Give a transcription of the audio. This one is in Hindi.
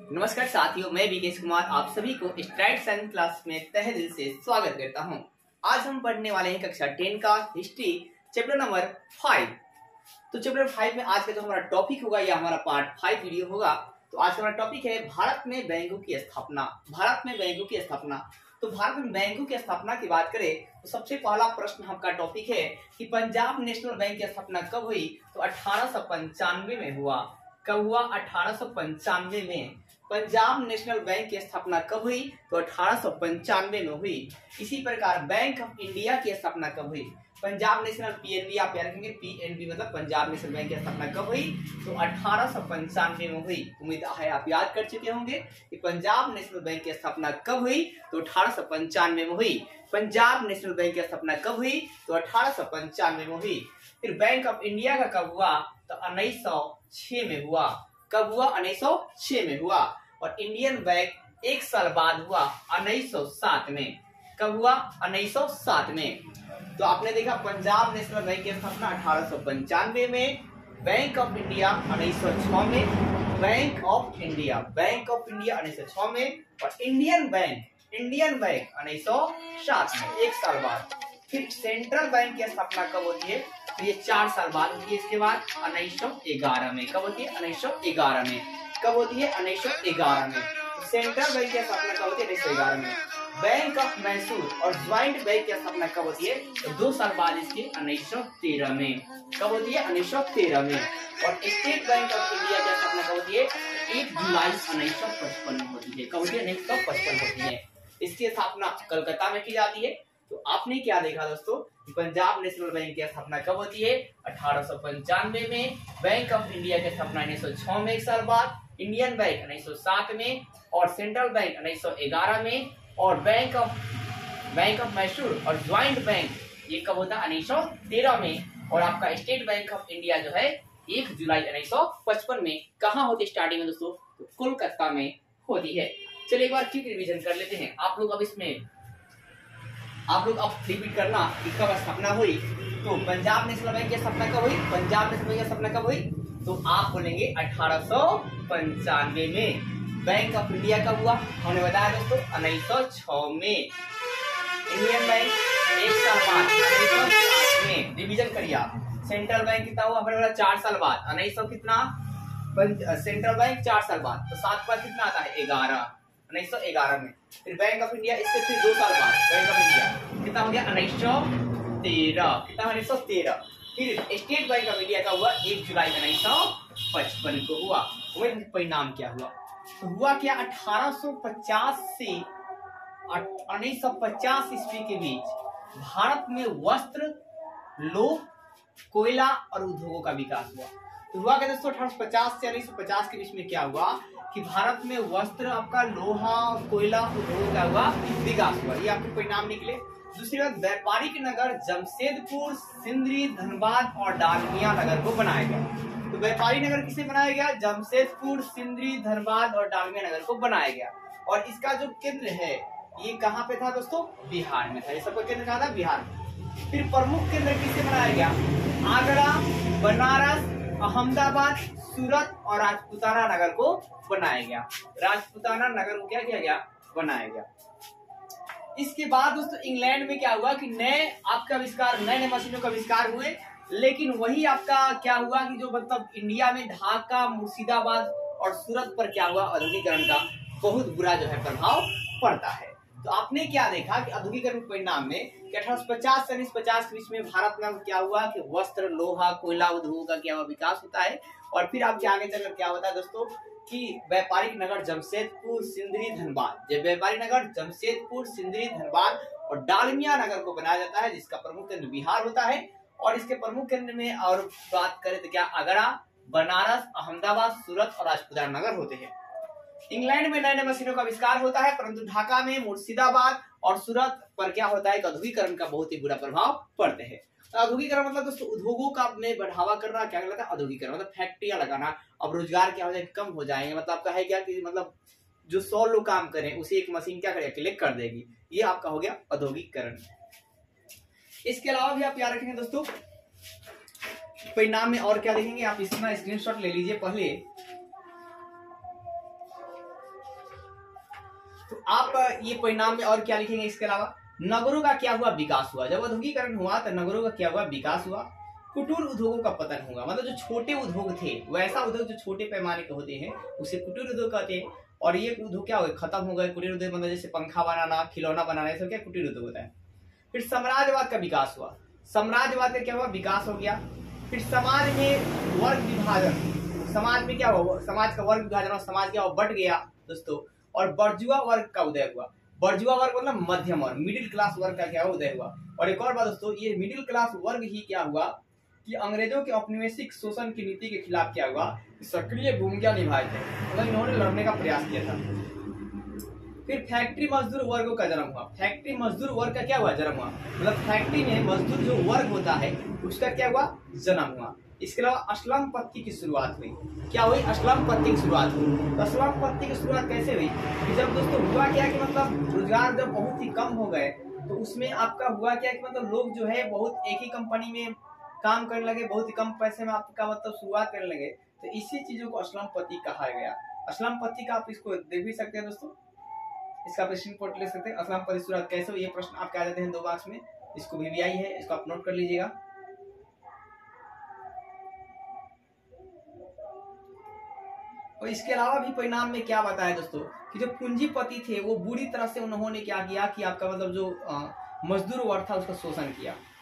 नमस्कार साथियों, मैं विकेश कुमार आप सभी को स्ट्राइड साइंस क्लास में तहे दिल से स्वागत करता हूं। आज हम पढ़ने वाले हैं कक्षा 10 का हिस्ट्री चैप्टर नंबर 5। तो चैप्टर 5 में आज का जो हमारा टॉपिक होगा या हमारा पार्ट 5 वीडियो होगा। तो आज का हमारा टॉपिक है भारत में बैंकों की स्थापना। भारत में बैंकों की स्थापना। तो भारत में बैंकों की स्थापना की बात करें तो सबसे पहला प्रश्न आपका टॉपिक है कि पंजाब नेशनल बैंक की स्थापना कब हुई। तो 1895 में हुआ। कब हुआ? 1895 में। पंजाब नेशनल बैंक की स्थापना कब हुई? तो 1895 में हुई। इसी प्रकार बैंक ऑफ इंडिया की स्थापना कब हुई? पंजाब नेशनल पीएनबी आप याद रखेंगे, पीएनबी मतलब पंजाब नेशनल बैंक की स्थापना कब हुई? तो 1895 में हुई। उम्मीद है आप याद कर चुके होंगे कि पंजाब नेशनल बैंक की स्थापना कब हुई? तो 1895 में हुई। पंजाब नेशनल बैंक की स्थापना कब हुई? तो 1895 में हुई। फिर बैंक ऑफ इंडिया का कब हुआ? तो 1906 में हुआ। कब हुआ? 1906 में हुआ। और इंडियन बैंक एक साल बाद हुआ 1907 में। कब हुआ? 1907 में। तो आपने देखा पंजाब नेशनल बैंक की स्थापना 1895 में, बैंक ऑफ इंडिया 1906 में, बैंक ऑफ इंडिया 1906 में, और इंडियन बैंक 1907 में, एक साल बाद। फिर सेंट्रल बैंक की स्थापना कब होती है? तो ये 4 साल बाद होती है। इसके बाद 1911 में। कब होती है? 1911 में। कब होती है? 1911 में। सेंट्रल बैंक की स्थापना कब होती है? 1911 में। बैंक ऑफ मैसूर और ज्वाइंट बैंक की स्थापना कब होती है? तो 2 साल बाद इसके 1913 में। कब होती है? 1913 में। और स्टेट बैंक ऑफ इंडिया की स्थापना कब होती है? 1 जुलाई 1955 में होती है। कब होती है? 1955 होती है। इसकी स्थापना कलकत्ता में की जाती है। तो आपने क्या देखा दोस्तों, पंजाब नेशनल बैंक की स्थापना कब होती है? 1895 में। बैंक ऑफ इंडिया की स्थापना 1906 में, एक साल बाद। इंडियन बैंक 1907 में, और सेंट्रल बैंक 1911 में, और बैंक ऑफ मैसूर और ज्वाइंट बैंक ये कब होता है? 1913 में। और आपका स्टेट बैंक ऑफ इंडिया जो है 1 जुलाई 1955 में। कहाँ होती है स्टार्टिंग में दोस्तों? तो कोलकाता में होती है। चलिए एक बार क्विक रिवीजन कर लेते हैं। आप लोग अब रिपीट करना कि कब स्थापना हुई। तो पंजाब नेशनल बैंक की स्थापना कब हुई? पंजाब नेशनल बैंक की स्थापना कब हुई? तो आप बोलेंगे 1895 में। बैंक ऑफ इंडिया कब हुआ? हमने बताया दोस्तों 1906 में। इंडियन बैंक एक साल बाद 1907 में। रिवीजन करिए आप। सेंट्रल बैंक कितना हुआ? हमने बोला 4 साल बाद। 1900 कितना? सेंट्रल बैंक 4 साल बाद, तो 7 पर कितना आता है? 11। 1911 में। फिर बैंक ऑफ इंडिया इससे फिर 2 साल बाद बैंक ऑफ इंडिया कितना हो गया? 1913। कितना? 1913। फिर स्टेट बैंक ऑफ इंडिया का हुआ 1 जुलाई 1955 को हुआ। परिणाम क्या हुआ? तो हुआ क्या? 1850 से 1950 ईस्वी के बीच भारत में वस्त्र, लोह, कोयला और उद्योगों का विकास हुआ। तो हुआ क्या दोस्तों? 1850 से 1950 के बीच में क्या हुआ कि भारत में वस्त्र, आपका लोहा, कोयला, उद्योग का हुआ विकास हुआ। ये आपके परिणाम निकले। दूसरी बात, व्यापारिक नगर जमशेदपुर, सिंदरी, धनबाद और डालमिया नगर को बनाया गया। तो व्यापारिक नगर किसे बनाया गया? जमशेदपुर, सिंदरी, धनबाद और डालमिया नगर को बनाया गया। और इसका जो केंद्र है ये कहाँ पे था दोस्तों? बिहार में था। ये सबका केंद्र कहाँ था? बिहार में। फिर प्रमुख केंद्र किसे बनाया गया? आगरा, बनारस, अहमदाबाद, सूरत और राजपूताना नगर को बनाया गया। राजपूताना नगर को क्या किया गया? बनाया गया। इसके बाद दोस्तों इंग्लैंड में क्या हुआ कि नए मशीनों का आविष्कार हुए। लेकिन वही आपका क्या हुआ कि जो मतलब इंडिया में ढाका, मुर्शिदाबाद और सूरत पर क्या हुआ? औद्योगिकरण का बहुत बुरा जो है प्रभाव पड़ता है। तो आपने क्या देखा कि औद्योगिकरण के परिणाम में 1850 से 1950 के बीच में भारत में क्या हुआ कि वस्त्र, लोहा, कोयला उद्योगों का क्या हुआ? विकास होता है। और फिर आपके आगे चलकर क्या होता है दोस्तों कि व्यापारिक नगर जमशेदपुर, सिंदरी, धनबाद, जब व्यापारिक नगर जमशेदपुर, सिंदरी, धनबाद और डालमिया नगर को बनाया जाता है, जिसका प्रमुख केंद्र बिहार होता है। और इसके प्रमुख केंद्र में और बात करें तो क्या आगरा, बनारस, अहमदाबाद, सूरत और राजपूताना नगर होते हैं। इंग्लैंड में नए मशीनों का आविष्कार होता है, परंतु ढाका में, मुर्शिदाबाद और सूरत पर क्या होता है? औद्योगिकरण का बहुत ही बुरा प्रभाव पड़ते हैं। तो औद्योगिकरण मतलब दोस्तों उद्योगों का में बढ़ावा करना क्या कहलाता है? औद्योगिकरण मतलब फैक्ट्रियां लगाना। अब रोजगार क्या हो जाएगा? कम हो जाएंगे। मतलब आपका है क्या कि मतलब जो 100 लोग काम करें उसे एक मशीन क्या करेगी? अकेले कर देगी। ये आपका हो गया औद्योगिकरण। इसके अलावा भी आप याद रखेंगे दोस्तों परिणाम में और क्या देखेंगे आप इसमें स्क्रीनशॉट ले लीजिए पहले। तो आप ये परिणाम में और क्या लिखेंगे इसके अलावा, नगरों का क्या हुआ, विकास हुआ। जब औद्योगिकरण हुआ तो नगरों का क्या हुआ, विकास हुआ। कुटीर उद्योगों का पतन हुआ, मतलब जो छोटे उद्योग थे, वैसा उद्योग जो छोटे पैमाने के होते हैं उसे कुटीर उद्योग कहते हैं। और ये उद्योग क्या हो गए, खत्म हो गए। कुटीर उद्योग मतलब जैसे पंखा बनाना, खिलौना बनाना, ये सब क्या कुटीर उद्योग होता है। फिर साम्राज्यवाद का विकास हुआ, साम्राज्यवाद का क्या हुआ, विकास हो गया। फिर समाज में वर्ग विभाजन, समाज में क्या हुआ, समाज का वर्ग विभाजन और समाज क्या हुआ, बट गया दोस्तों। और बर्जुआ वर्ग का उदय हुआ। बर्जुआ वर्ग मतलब मध्यम वर्ग, मिडिल क्लास वर्ग का क्या उदय हुआ। और एक और बात दोस्तों, ये मिडिल क्लास वर्ग ही क्या हुआ कि अंग्रेजों के औपनिवेशिक शोषण की नीति के खिलाफ क्या हुआ, सक्रिय भूमिका निभाए थे, मतलब इन्होंने लड़ने का प्रयास किया था। फिर फैक्ट्री मजदूर वर्गों का जन्म हुआ। फैक्ट्री मजदूर वर्ग का क्या हुआ, जन्म हुआ, मतलब फैक्ट्री में मजदूर जो वर्ग होता है उसका क्या हुआ, जन्म हुआ। इसके अलावा असलम पत्ती की शुरुआत हुई। क्या हुई, असलम पत्ती की शुरुआत हुई। तो असलम पत्ती की शुरुआत कैसे हुई कि जब दोस्तों हुआ क्या कि मतलब रोजगार जब बहुत ही कम हो गए तो उसमें आपका हुआ क्या कि मतलब लोग जो है बहुत एक ही कंपनी में काम करने लगे, बहुत ही कम पैसे में आपका मतलब शुरुआत करने लगे। तो इसी चीजों को असलम पत्ती कहा गया। असलम पत्ती का आप इसको देख भी सकते हैं दोस्तों, इसका आप स्क्रीनशॉट ले सकते हैं। असलम पत्ती शुरुआत कैसे हुई, ये प्रश्न आपके आ जाते हैं 2 मार्क्स में। इसको VVI है, इसको आप नोट कर लीजिएगा। और इसके अलावा भी परिणाम में क्या बताया दोस्तों कि जो पूंजीपति थे वो बुरी तरह से उन्होंने क्या किया कि आपका मतलब जो मजदूर वर्ग था उसका शोषण किया।